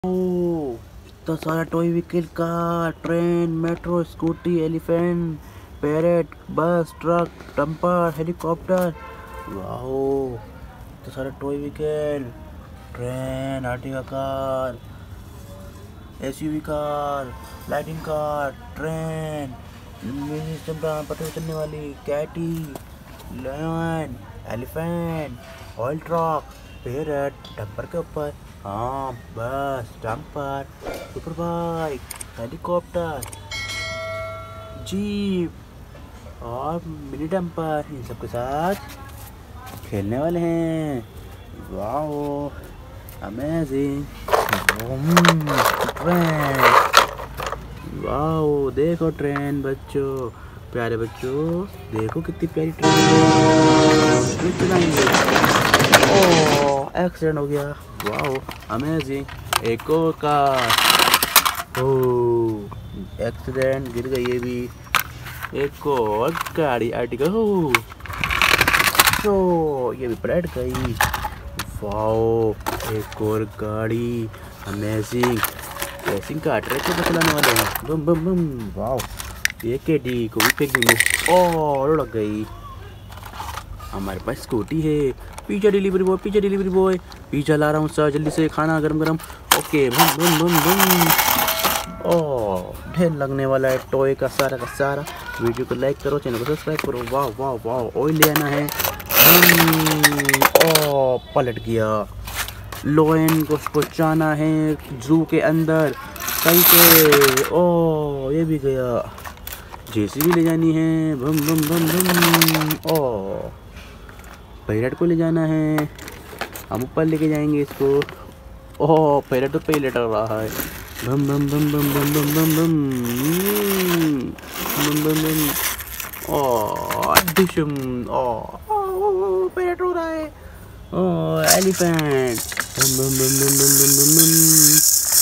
ओ, इतना सारा toy vehicle का train, metro, scooty, elephant, parrot, bus, truck, dumper, helicopter. Wow, इतना सारा toy vehicle, train, Ertiga car, SUV car, lighting car, train, पटरी चलने वाली, कैटी, lion, elephant, oil truck, parrot, dumper के ऊपर, हाँ bus, dumper, super bike, helicopter, jeep और मिनी डंपर, इन सब के साथ खेलने वाले हैं। Wow, amazing. ट्रेन, वाओ देखो ट्रेन बच्चों, प्यारे बच्चों देखो कितनी प्यारी ट्रेन है। चलाएंगे। ओह, एक्सीडेंट हो गया। Wow, amazing. एक और कार, ओह एक्सीडेंट, गिर गई ये भी। एक और गाड़ी, आर्टिका, तो ये भी पलट गई। वाओ, एक और गाड़ी, अमेजिंग। रेसिंग का ट्रैक्टर पर चलाने वाले हैं। बम बम बम। वाओ, ये केडी को भी फेंक देंगे और उड़ गई। हमारे पास स्कूटी है। Pizza delivery boy, pizza delivery boy, pizza ला रहा हूँ सर, जल्दी से खाना गरम गरम। ओके, बम बम बम बम। ओह, ढेर लगने वाला है टॉय का सारा। वीडियो को लाइक करो, चैनल को सब्सक्राइब करो। वाह वाह वाह, ऑयल लेना है। ओह, पलट गया। लोयन को पहुँचाना है जू के अंदर सही से। ओह, ये भी गया। जेसीबी ले जानी है। बम बम बम बम। ओह, पैरेट को ले जाना है, हम ऊपर लेके जाएंगे इसको। ओह, पैरेट तो पहले लट रहा है। बम bomb bomb bomb bomb bomb bomb bomb bomb bomb bomb. ओह, डिशम। ओह, पैरेट हो रहा है। ओह, एलिफेंट। बम bomb bomb bomb bomb bomb bomb bomb.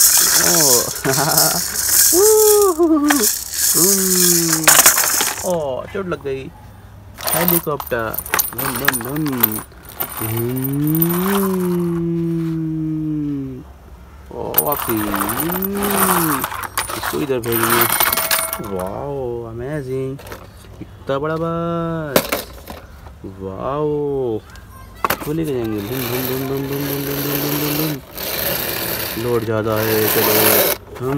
ओह, चोट लग गई। हेलीकॉप्टर। Bomb bomb bomb. वापसी। इसको इधर भेजेंगे। Wow, amazing. इतना बड़ा बस। वाओ, इसको लेके जाएंगे। बम bomb bomb bomb bomb bomb bomb bomb bomb बम। लोड ज़्यादा है, चलो।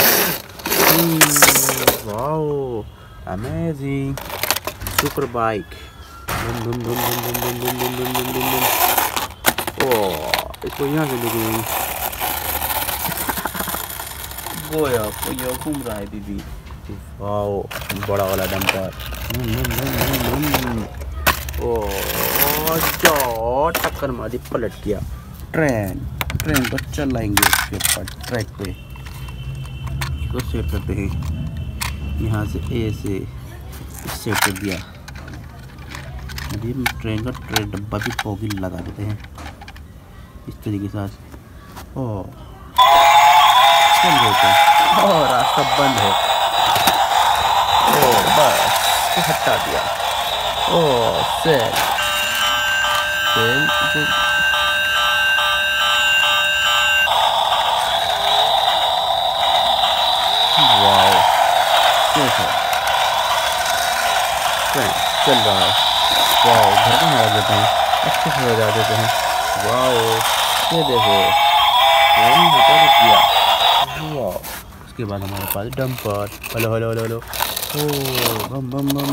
Wow, amazing. Super bike. Bomb bomb bomb bomb bomb bomb bomb bomb bomb bomb bomb. ओह, इसको यहाँ से लेके जाएंगे। गोया घूम रहा है दीदी। वाओ, बड़ा वाला डंपर। ओह, टक्कर मारी, पलट गया। ट्रेन को चलाएंगे उसके ऊपर ट्रैक पे। इसको सेट करते हैं यहाँ से, ए से सेट कर दिया। अभी ट्रेन का ट्रेन डब्बा भी फोगिल लगा देते हैं इस तरीके के साथ। ओह, रास्ता बंद है। ओह, बस हटा दिया। ओह, सेल। वाओ, ट्रेन चल रहा है। वाओ, घर को हटा देते हैं, अच्छे से लगा देते हैं। वाओ, ये देखो, ट्रेन हटा दिया। वाओ, उसके बाद हमारे पास dumper. Hello hello hello hello. ओह, bomb bomb bomb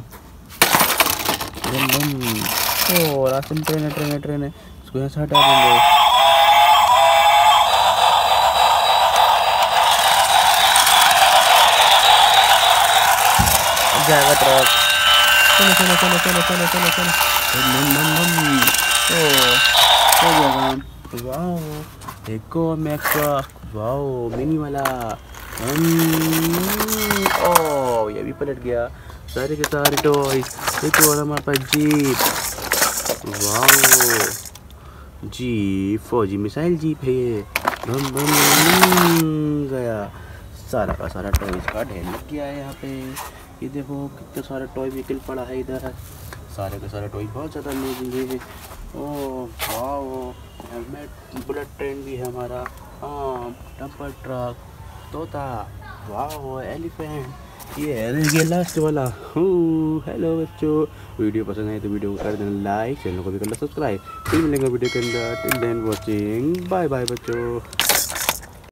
bomb bomb. ओह, रास्ते में ट्रेन है। इसको यहाँ से हटा देंगे। जाएगा ट्रक। चलो। हो जाएगा। वाओ, एक और मैक्सा। वाओ, मिनी वाला। ओह, ये भी पलट गया। सारे के सारे टॉयज। एक और हमारे पास जीप। वाओ, जीप, फौजी मिसाइल जीप है ये। बम बम गया। सारा का सारा टॉयज का ढेर लग गया है यहाँ पे। ये देखो कितना सारा टॉय व्हीकल पड़ा है इधर। सारे के सारे टॉय बहुत ज़्यादा अमेजिंग है। ओह वाओ, हेलमेट, बुलेट ट्रेन भी है हमारा। डंपर ट्रक, तोता, वाह एलिफेंट, ये लास्ट वाला। हेलो बच्चों, वीडियो पसंद आए तो वीडियो को कर देना लाइक, चैनल को भी करना सब्सक्राइब। फिर मिलेंगे वीडियो के अंदर। Till then watching, bye bye बच्चों।